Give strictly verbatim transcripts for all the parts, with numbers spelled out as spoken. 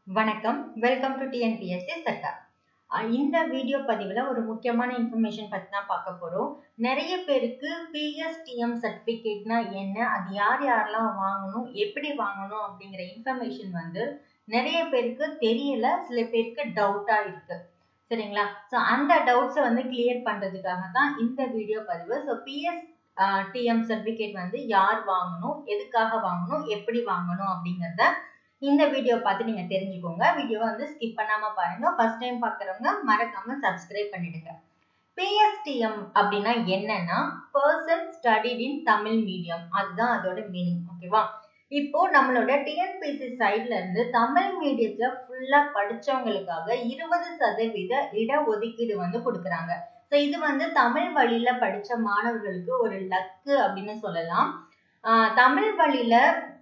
வணக்கம். Welcome to TNPSC சட்டா. இந்த வீடியோ பதிவில் ஒரு முக்கியமான இன்ஃபர்மேஷன் பற்றி தான் பார்க்க போகிறோம். நிறைய பேருக்கு பிஎஸ்டிஎம் சர்டிஃபிகேட்னா என்ன, அது யார் யாரெல்லாம் வாங்கணும், எப்படி வாங்கணும் அப்படிங்கிற இன்ஃபர்மேஷன் வந்து நிறைய பேருக்கு தெரியல, சில பேருக்கு டவுட்டாக இருக்கு. சரிங்களா? ஸோ அந்த டவுட்ஸை வந்து கிளியர் பண்ணுறதுக்காக தான் இந்த வீடியோ பதிவு. ஸோ பிஎஸ் டிஎம் சர்டிஃபிகேட் வந்து யார் வாங்கணும், எதுக்காக வாங்கணும், எப்படி வாங்கணும் அப்படிங்கிறத இந்த வீடியோ பார்த்து நீங்க தெரிஞ்சுக்கோங்க. வீடியோவை வந்து ஸ்கிப் பண்ணாம பாருங்க. ஃபர்ஸ்ட் டைம் பார்க்குறவங்க மறக்காம சப்ஸ்கிரைப் பண்ணிடுங்க. பிஎஸ்டிஎம் அப்படின்னா என்னன்னா person studied in Tamil medium, அதுதான் அதோட மீனிங். ஓகேவா? இப்போ நம்மளோட டிஎன்பிஎஸ்சி சைட்ல இருந்து தமிழ் மீடியத்துல ஃபுல்லா படிச்சவங்களுக்காக இருபது சதவீத இட ஒதுக்கீடு வந்து கொடுக்குறாங்க. ஸோ இது வந்து தமிழ் வழியில படிச்ச மாணவர்களுக்கு ஒரு லக்கு அப்படின்னு சொல்லலாம். ஆஹ் தமிழ் வழியில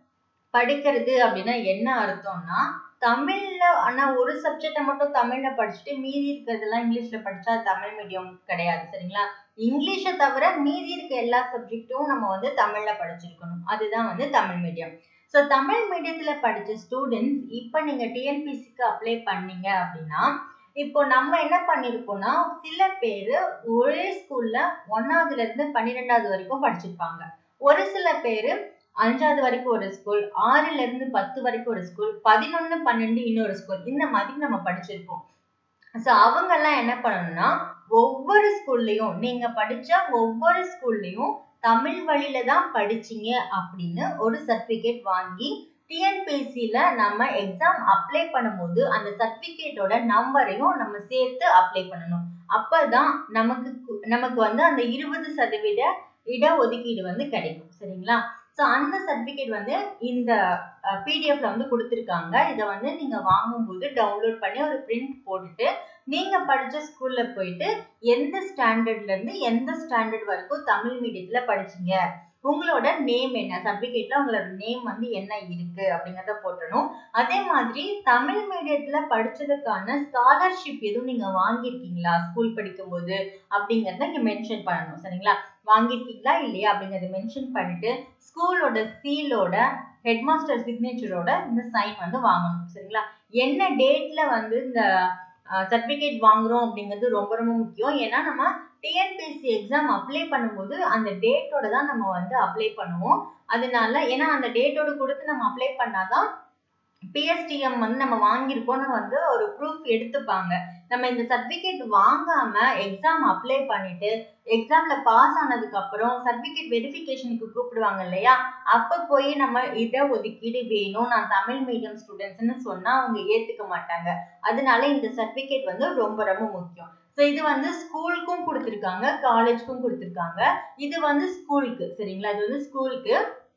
படிக்கிறது அப்படின்னா என்ன அர்த்தம்னா, தமிழ்ல ஆனா ஒரு சப்ஜெக்டை மட்டும் தமிழ்ல படிச்சுட்டு மீதி இருக்கிறதெல்லாம் இங்கிலீஷ்ல படிச்சா தமிழ் மீடியம் கிடையாது. சரிங்களா? இங்கிலீஷை தவிர மீதி இருக்க எல்லா சப்ஜெக்டும் நம்ம வந்து தமிழ்ல படிச்சிருக்கணும். அதுதான் வந்து தமிழ் மீடியம். ஸோ தமிழ் மீடியத்துல படிச்ச ஸ்டூடெண்ட்ஸ் இப்ப நீங்க டிஎன்பிஎஸ்சிக்கு அப்ளை பண்ணீங்க அப்படின்னா, இப்போ நம்ம என்ன பண்ணிருக்கோம்னா, சில பேரு ஒரே ஸ்கூல்ல ஒன்னாவதுல இருந்து பன்னிரெண்டாவது வரைக்கும் படிச்சிருப்பாங்க. ஒரு சில பேரு அஞ்சாவது வரைக்கும் ஒரு ஸ்கூல், ஆறுல இருந்து பத்து வரைக்கும் ஒரு ஸ்கூல், பதினொன்னு பன்னெண்டு இன்னொரு ஸ்கூல், இந்த மாதிரி நம்ம படிச்சிருப்போம். ஸோ அவங்க எல்லாம் என்ன பண்ணணும்னா, ஒவ்வொரு ஸ்கூல்லையும் நீங்க படிச்ச ஒவ்வொரு ஸ்கூல்லையும் தமிழ் வழியில தான் படிச்சீங்க அப்படின்னு ஒரு சர்டிபிகேட் வாங்கி டிஎன்பிஎஸ்சில நம்ம எக்ஸாம் அப்ளை பண்ணும்போது அந்த சர்டிபிகேட்டோட நம்பரையும் நம்ம சேர்த்து அப்ளை பண்ணணும். அப்பதான் நமக்கு நமக்கு வந்து அந்த இருபது சதவீத இட ஒதுக்கீடு வந்து கிடைக்கும். சரிங்களா? ஸோ அந்த சர்டிஃபிகேட் வந்து இந்த பிடிஎஃப்ல வந்து கொடுத்துருக்காங்க. இதை வந்து நீங்க வாங்கும்போது டவுன்லோட் பண்ணி ஒரு பிரிண்ட் போட்டுட்டு நீங்க படிச்ச ஸ்கூல்ல போயிட்டு எந்த ஸ்டாண்டர்ட்ல இருந்து எந்த ஸ்டாண்டர்ட் வரைக்கும் தமிழ் மீடியத்துல படிச்சீங்க, உங்களோட நேம் என்ன, சர்டிஃபிகேட்ல உங்களோட நேம் வந்து என்ன இருக்கு அப்படிங்கிறத போட்டணும். அதே மாதிரி தமிழ் மீடியத்துல படிச்சதுக்கான ஸ்காலர்ஷிப் எதுவும் நீங்க வாங்கியிருக்கீங்களா ஸ்கூல் படிக்கும் போது அப்படிங்கறத இங்க மென்ஷன் பண்ணணும். சரிங்களா? வாங்கியிருக்கீங்களா இல்லையா அப்படிங்கறத மென்ஷன் பண்ணிட்டு ஸ்கூலோட சீலோட ஹெட் மாஸ்டர் சிக்னேச்சரோட இந்த சைன் வந்து வாங்கணும். சரிங்களா? என்ன டேட்ல வந்து இந்த சர்டிபிகேட் வாங்குறோம் அப்படிங்கிறது ரொம்ப ரொம்ப முக்கியம். ஏன்னா நம்ம டிஎன்பிஎஸ்சி எக்ஸாம் அப்ளை பண்ணும்போது அந்த டேட்டோட தான் நம்ம வந்து அப்ளை பண்ணுவோம். அதனால ஏன்னா அந்த டேட்டோட கொடுத்து நம்ம அப்ளை பண்ணாதான் பிஎஸ்டிஎம் வந்து நம்ம வாங்கியிருக்கோம்னு வந்து ஒரு ப்ரூஃப் எடுத்துப்பாங்க. நம்ம இந்த சர்டிபிகேட் வாங்காம எக்ஸாம் அப்ளை பண்ணிட்டு எக்ஸாம்ல பாஸ் ஆனதுக்கு அப்புறம் சர்டிபிகேட் வெரிஃபிகேஷனுக்கு கூப்பிடுவாங்க இல்லையா, அப்ப போய் நம்ம இட ஒதுக்கீடு வேணும், நான் தமிழ் மீடியம் ஸ்டூடெண்ட்ஸ்ன்னு சொன்னா அவங்க ஏத்துக்க மாட்டாங்க. அதனால இந்த சர்டிபிகேட் வந்து ரொம்ப ரொம்ப முக்கியம். ஸோ இது வந்து ஸ்கூலுக்கும் கொடுத்துருக்காங்க, காலேஜுக்கும் கொடுத்துருக்காங்க. இது வந்து ஸ்கூலுக்கு. சரிங்களா? இது வந்து ஸ்கூலுக்கு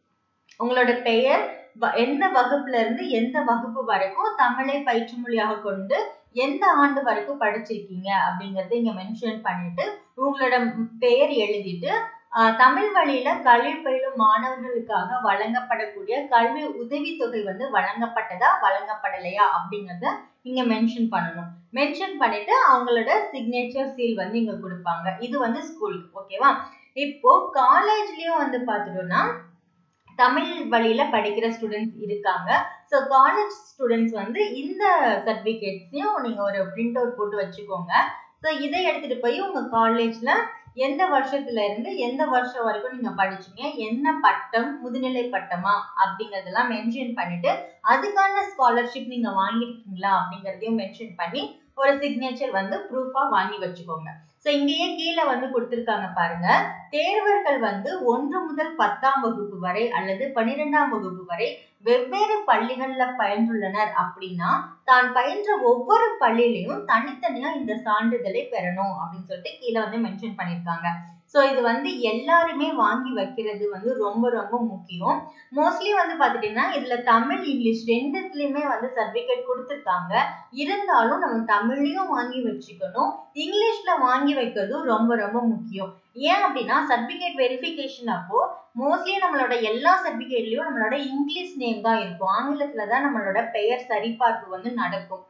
உங்களோட பெயர், எந்த வகுப்புல இருந்து எந்த வகுப்பு வரைக்கும் தமிழை பயிற்று மொழியாக கொண்டு எந்த ஆண்டு வரைக்கும் படிச்சிருக்கீங்க அப்படிங்கறத இங்க மென்ஷன் பண்ணிட்டு உங்களோட பெயர் எழுதிட்டு தமிழ் வழியில கல்வி பயிலும் மாணவர்களுக்காக வழங்கப்படக்கூடிய கல்வி உதவித்தொகை வந்து வழங்கப்பட்டதா வழங்கப்படலையா அப்படிங்கறத இங்க மென்ஷன் பண்ணணும். மென்ஷன் பண்ணிட்டு அவங்களோட சிக்னேச்சர் சீல் வந்து இங்க கொடுப்பாங்க. இது வந்து ஸ்கூலுக்கு. ஓகேவா? இப்போ காலேஜ்லயும் வந்து பாத்துட்டோம்னா தமிழ் வழியில படிக்கிற ஸ்டூடெண்ட்ஸ் இருக்காங்க. ஸோ காலேஜ் ஸ்டூடெண்ட்ஸ் வந்து இந்த சர்டிபிகேட்ஸையும் நீங்க ஒரு பிரிண்ட் அவுட் போட்டு வச்சுக்கோங்க. ஸோ இதை எடுத்துட்டு போய் உங்க காலேஜ்ல எந்த வருஷத்துல இருந்து எந்த வருஷம் வரைக்கும் நீங்க படிச்சீங்க, என்ன பட்டம், முதுநிலை பட்டமா அப்படிங்கறதெல்லாம் மென்ஷன் பண்ணிட்டு அதுக்கான ஸ்காலர்ஷிப் நீங்க வாங்கிருக்கீங்களா அப்படிங்கறதையும் மென்ஷன் பண்ணி ஒரு சிக்னேச்சர் வந்து ப்ரூஃபா வாங்கி வச்சுக்கோங்க. ஸோ இங்கேயே கீழே வந்து கொடுத்துருக்காங்க பாருங்க, தேர்வர்கள் வந்து ஒன்று முதல் பத்தாம் வகுப்பு வரை அல்லது பன்னிரெண்டாம் வகுப்பு வரை வெவ்வேறு பள்ளிகள்ல பயின்றுள்ளனர் அப்படின்னா தான் பயின்ற ஒவ்வொரு பள்ளியிலையும் தனித்தனியா இந்த சான்றிதழை பெறணும் அப்படின்னு சொல்லிட்டு கீழே வந்து மென்ஷன் பண்ணிருக்காங்க. ஸோ இது வந்து எல்லாருமே வாங்கி வைக்கிறது வந்து ரொம்ப ரொம்ப முக்கியம். மோஸ்ட்லி வந்து பாத்துட்டீங்கன்னா இதுல தமிழ் இங்கிலீஷ் ரெண்டுத்துலயுமே வந்து சர்டிபிகேட் கொடுத்துருக்காங்க. இருந்தாலும் நம்ம தமிழ்லயும் வாங்கி வச்சுக்கணும், இங்கிலீஷ்ல வாங்கி வைக்கிறதும் ரொம்ப ரொம்ப முக்கியம். ஏன் அப்படின்னா சர்டிபிகேட் வெரிஃபிகேஷன் அப்போ மோஸ்ட்லி நம்மளோட எல்லா சர்டிபிகேட்லயும் நம்மளோட இங்கிலீஷ் நேம் தான் இருக்கும், ஆங்கிலத்துல தான் நம்மளோட பெயர் சரிபார்ப்பு வந்து நடக்கும்.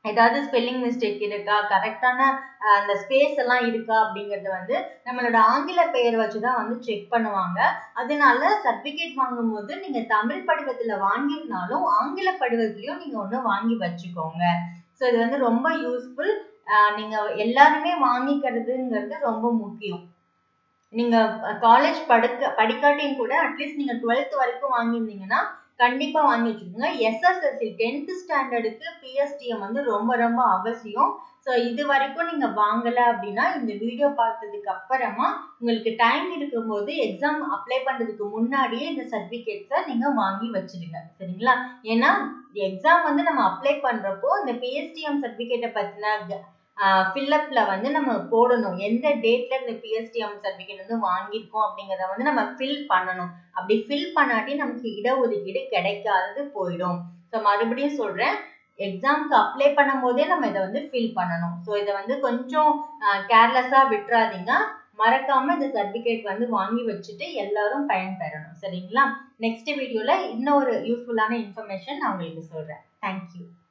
ஏதாவது ஸ்பெல்லிங் மிஸ்டேக் இருக்கா, கரெக்டான அந்த ஸ்பேஸ் எல்லாம் இருக்கா அப்படிங்கறது வந்து நம்மளோட ஆங்கில பெயர் வச்சுதான் வந்து செக் பண்ணுவாங்க. அதனால சர்டிபிகேட் வாங்கும் போது நீங்க தமிழ் படிவத்துல வாங்கியிருந்தாலும் ஆங்கில படிவத்திலயும் நீங்க ஒண்ணு வாங்கி வச்சுக்கோங்க. ஸோ இது வந்து ரொம்ப யூஸ்ஃபுல். நீங்க எல்லாருமே வாங்கிக்கிறதுங்கிறது ரொம்ப முக்கியம். நீங்க காலேஜ் படுக்க படிக்காட்டியும் கூட அட்லீஸ்ட் நீங்க டுவெல்த் வரைக்கும் வாங்கியிருந்தீங்கன்னா கண்டிப்பா வாங்கி வச்சுக்கோங்க. எஸ்எஸ்எல்சி டென்த் ஸ்டாண்டர்டுக்கு பிஎஸ்டிஎம் வந்து ரொம்ப ரொம்ப அவசியம். ஸோ இது வரைக்கும் நீங்க வாங்கல அப்படின்னா இந்த வீடியோ பார்த்ததுக்கு அப்புறமா உங்களுக்கு டைம் இருக்கும்போது எக்ஸாம் அப்ளை பண்றதுக்கு முன்னாடியே இந்த சர்டிபிகேட்ஸை நீங்க வாங்கி வச்சிடுங்க. சரிங்களா? ஏன்னா எக்ஸாம் வந்து நம்ம அப்ளை பண்றப்போ இந்த பிஎஸ்டிஎம் சர்டிபிகேட்டை பத்தின ஃபில்லப்ல வந்து நம்ம போடணும். எந்த டேட்ல இந்த பிஎஸ்டிஎம் சர்டிபிகேட் வந்து வாங்கியிருக்கோம் அப்படிங்கிறத வந்து நம்ம ஃபில் பண்ணணும். அப்படி ஃபில் பண்ணாட்டி நமக்கு இடஒதுக்கீடு கிடைக்காதது போயிடும். ஸோ மறுபடியும் சொல்றேன், எக்ஸாம்க்கு அப்ளை பண்ணும் போதே நம்ம இதை வந்து ஃபில் பண்ணணும். ஸோ இதை வந்து கொஞ்சம் கேர்லெஸ்ஸா விட்டுறாதீங்க. மறக்காம இந்த சர்டிபிகேட் வந்து வாங்கி வச்சுட்டு எல்லாரும் பயன்பெறணும். சரிங்களா? நெக்ஸ்ட் வீடியோல இன்னொரு யூஸ்ஃபுல்லான இன்ஃபர்மேஷன் நான் உங்களுக்கு சொல்றேன். தேங்க்யூ.